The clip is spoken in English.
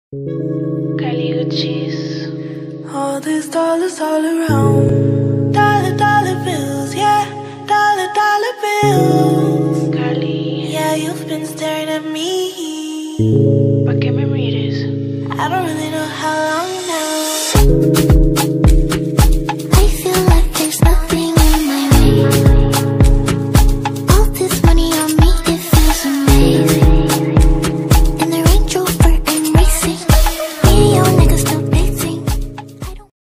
Kylie Uchis. All these dollars all around. Dollar bills, yeah. Dollar bills. Kylie. Yeah, you've been staring